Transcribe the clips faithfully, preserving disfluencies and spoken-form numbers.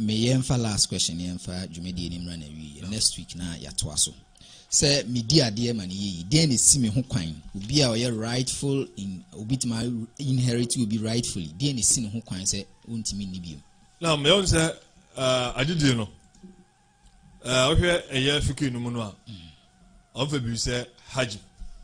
me yemfa last question yemfa dwumedi ni mra na wi next week na ya to aso say media ade ma ne yi den ne si me ho kwan obi a oye rightful in obi tma inherit will be rightfully den ne si ne ho kwan say ontimi ni bio now me on say uh adidi no uh ohwe eye fiki no mu no a on fa bi say hajj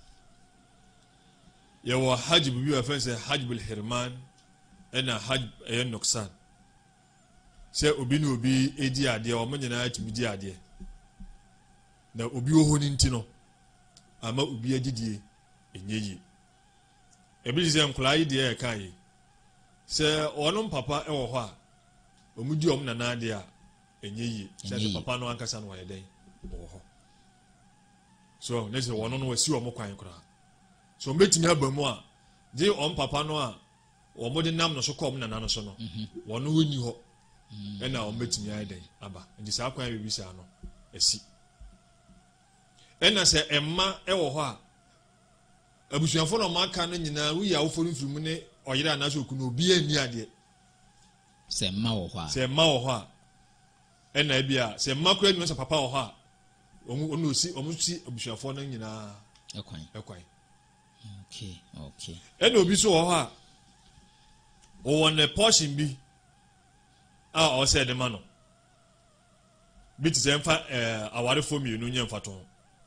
ya wa hajj bi wa fa say hajj bil hirman ena hajj eye noksan say obi no obi edi ade o mo nyina atimi di ade na obi oho ni nti no ama obi agidie enyeyi ebi ze nkula yi de e kan yi se onom papa e wo ho a omudi om na na de a enyeyi se papa no ankasa no yeden wo ho so ne se wono no wasi om kwan kura so metimi abamu a je om papa no a wo mo de nam no so kom na na no so no wono woni ho e na om metimi ayeden aba ndi sa kwan bi bi sa no esi ena se emma e wo ho a abusuafo no maka no nyina wi ya wo foru mfirum ne oyira na so kuno obi ani ade se emma wo ho a se emma wo ho a ena bia se emma kura ni so papa wo ho a omu onu si omu si abusuafo no nyina ekwan ekwan okay okay ena obi so wo ho a o won portion bi a o se de ma no bi ti se mfa eh aware fo mi enu nyemfa to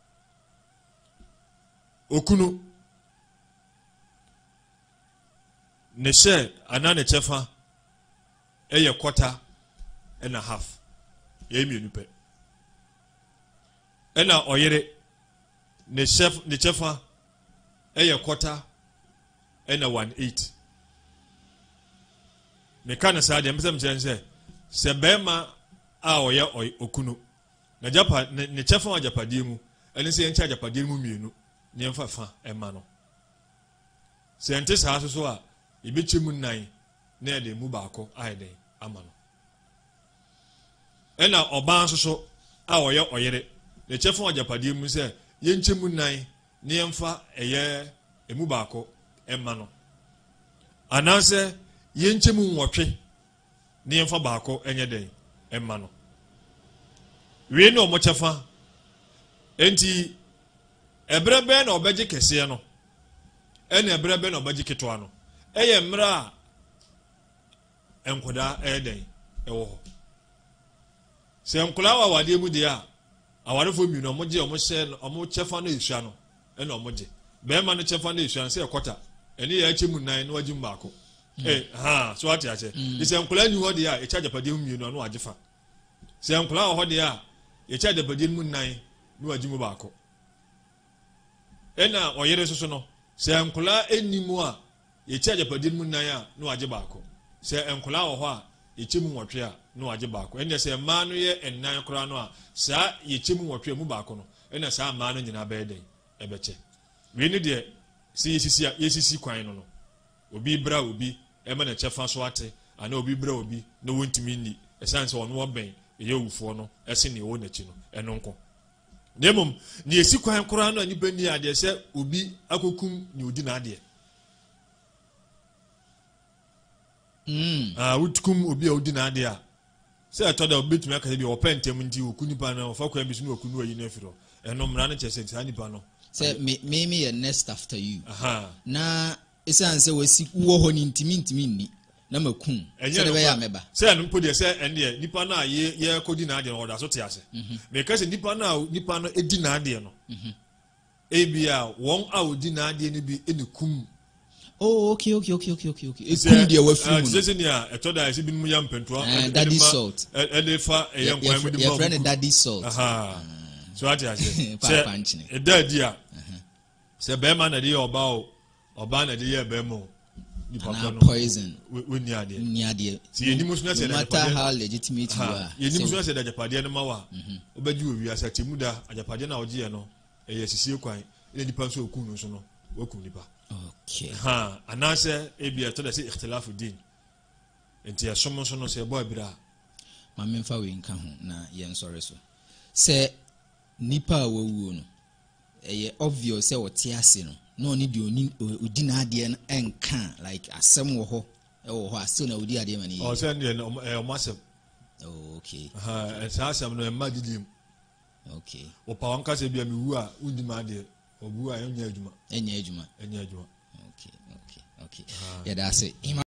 okunu ne she anane chefa eye quarter and a half ye mi nupe ena oyere ne chef ne chefa eye quarter and a one eight me kana sa de mbesem chense se bema a oye okunu na japa ne chefa wa japadie mu ene se encha japadie mu mienu ne mfa fa ema no se ente sa so a ibechemu nan na ede mu baako aiden ama no ena oban so so a oye oyere ne chefa ajapadie mu se yenchemu nan ne mfa eye emu baako ema no anase yenchemu nwotwe ne mfa baako enye den ema no we no mo chefa enti ebrebe na obeje kese no ena ebrebe na obeje ketwa no eye mra enkoda eden ewo ho se enkola wa wade mu de a aware fo mi no mo je o mo she o mo chefa no esua no ena o mo je be ma no chefa no esua se ekota eni ya chemu nan no wagi mbako eh ha so ati ache se enkola ni ho de a e charge pade mu mi no no ajefa se enkola ho de a e charge pade mu nan no wagi mu bako ena oyere soso no se enkola enimu a ye charge pade mu nan a no age bako se enkola wo ho a ye chemu nwotwe a no age bako ene se ma no ye ennan kora no a sa ye chemu nwotwe mu bako no ene sa ma no nyina be den ebeche we ni de se yesisi yesisi kwan no no obi bra obi e ma na chefa so ate ana obi bra obi no wontimi ni esanse ono wo ben ye wufo no ese ne wo nachi no eno nko nemum ni esi kwan kora no ani bani ade se obi akokum ni odi na ade mm ah utkum obi a odi na ade a se atoda obetumi aka bi opentem ndi okunipa na ofa kwa bi so no okunu ayi na afiro eno mra na chese tanipa no say me me me next after you aha na esanse wasi wo ho ni ntimi ntimi ni na makun se de be ya meba se anu podi se ene nipa na ye ye kodi na ade no oda so te ase me ka se nipa na nipa no edi na ade no ebia won a odi na ade ni bi enekum oh okay okay okay okay okay okay ekum de wa fi mu se se ni a etoda ese bi mu ya mpentoa daddy salt e de fa e yan kwan mu di ma friend daddy salt aha so ati ase pa panchine e daddy a se be ma na de oba o oba na de ye be mo ni papa no poison we ni ade ni ade si ye ni musu na se no matter how legitimate you are ye ni musu na se da japade no ma wa obaji owi asa temuda ajapade na oje no e ye sisi kwan e nipa nso okun no so no wakun nipa okay ha anase e bia to da se ikhtilafu din enti ya somo so no se bo abira ma memfa we nka ho na ye nsore so se nipa awuo no eye obvious se wote ase no no ni di oni odi na ade en enka like asem wo ho e wo ho ase na odi ade mani o se ne o masem Oh, okay. Aha, saa asɛm no ɛmma didi mu. Okay. Opa wanka sɛ bia mewu a wondi ma adeɛ. Obu a ɛnyɛ adwuma. Ɛnyɛ adwuma. Ɛnyɛ adwuma. Okay, okay, okay. Yeah, that's it.